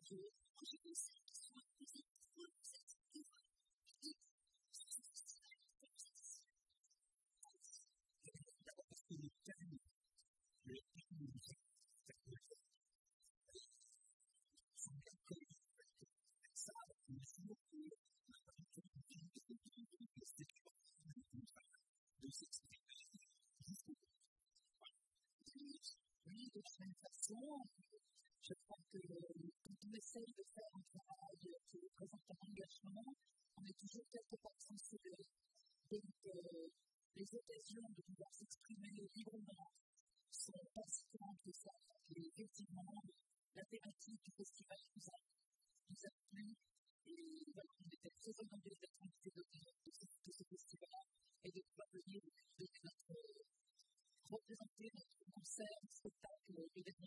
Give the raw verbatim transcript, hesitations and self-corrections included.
je, moi je conseille qu'ils soient plus pour cette œuvre publique sur ce festival comme ceci. D'abord parce que le thème, le thème de cette fête, sont bien connus. Ça, on a souvent que la partie de cette de s'exprimer jusqu'au bout. Oui, de la même façon, je crois que quand on essaye de faire un travail qui représente un engagement, on est toujours quelque part censuré. Donc, euh, les occasions de pouvoir s'exprimer librement sont pas si grandes que ça. Et effectivement, la thématique du festival nous a, nous a plu. Et voilà, on était très honorés d'être invités de, de, de ce festival et de pouvoir venir de notre représenter notre concert, spectacle et